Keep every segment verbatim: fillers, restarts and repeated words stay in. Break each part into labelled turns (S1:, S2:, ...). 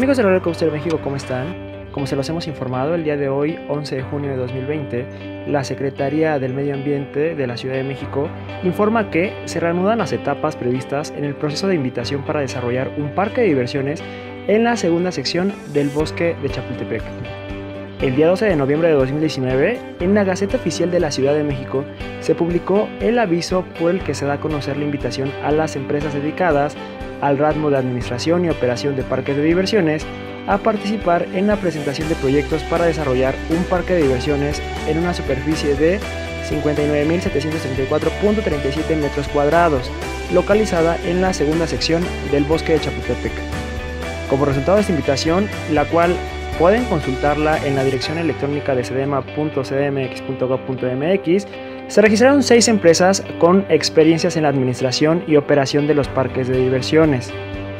S1: Amigos de Roller Coaster México, ¿cómo están? Como se los hemos informado, el día de hoy, once de junio de dos mil veinte, la Secretaría del Medio Ambiente de la Ciudad de México informa que se reanudan las etapas previstas en el proceso de invitación para desarrollar un parque de diversiones en la segunda sección del Bosque de Chapultepec. El día doce de noviembre de dos mil diecinueve, en la Gaceta Oficial de la Ciudad de México, se publicó el aviso por el que se da a conocer la invitación a las empresas dedicadas al ramo de administración y operación de parques de diversiones a participar en la presentación de proyectos para desarrollar un parque de diversiones en una superficie de cincuenta y nueve mil setecientos treinta y cuatro punto treinta y siete metros cuadrados, localizada en la segunda sección del Bosque de Chapultepec. Como resultado de esta invitación, la cual pueden consultarla en la dirección electrónica de sedema punto c d m x punto gob punto m x, se registraron seis empresas con experiencias en la administración y operación de los parques de diversiones.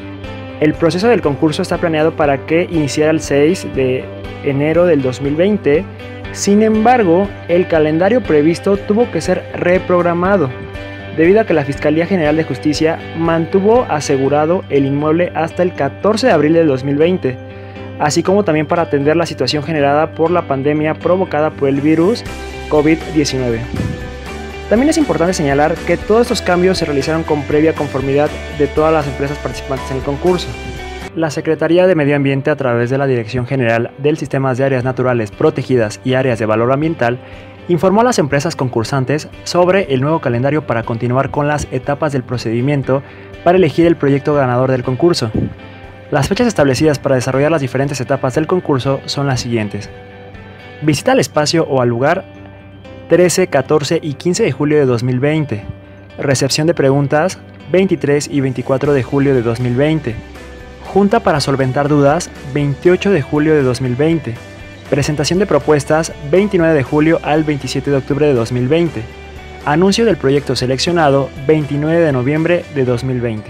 S1: El proceso del concurso está planeado para que iniciara el seis de enero del dos mil veinte, sin embargo, el calendario previsto tuvo que ser reprogramado, debido a que la Fiscalía General de Justicia mantuvo asegurado el inmueble hasta el catorce de abril del dos mil veinte, así como también para atender la situación generada por la pandemia provocada por el virus COVID diecinueve. También es importante señalar que todos estos cambios se realizaron con previa conformidad de todas las empresas participantes en el concurso. La Secretaría de Medio Ambiente, a través de la Dirección General del Sistemas de Áreas Naturales Protegidas y Áreas de Valor Ambiental, informó a las empresas concursantes sobre el nuevo calendario para continuar con las etapas del procedimiento para elegir el proyecto ganador del concurso. Las fechas establecidas para desarrollar las diferentes etapas del concurso son las siguientes: visita al espacio o al lugar trece, catorce y quince de julio de dos mil veinte. Recepción de preguntas veintitrés y veinticuatro de julio de dos mil veinte. Junta para solventar dudas veintiocho de julio de dos mil veinte. Presentación de propuestas veintinueve de julio al veintisiete de octubre de dos mil veinte. Anuncio del proyecto seleccionado veintinueve de noviembre de dos mil veinte.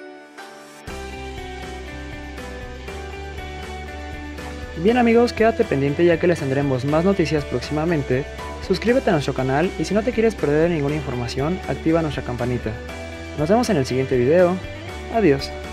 S1: Bien amigos, quédate pendiente ya que les tendremos más noticias próximamente. Suscríbete a nuestro canal y si no te quieres perder ninguna información, activa nuestra campanita. Nos vemos en el siguiente video. Adiós.